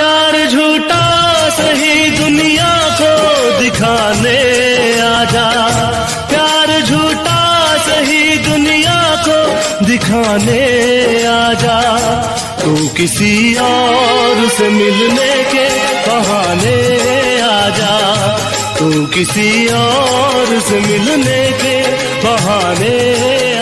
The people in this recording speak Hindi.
प्यार झूठा सही दुनिया को दिखाने आजा, प्यार झूठा सही दुनिया को दिखाने आजा। तू किसी और से मिलने के बहाने आजा, तू किसी और से मिलने के बहाने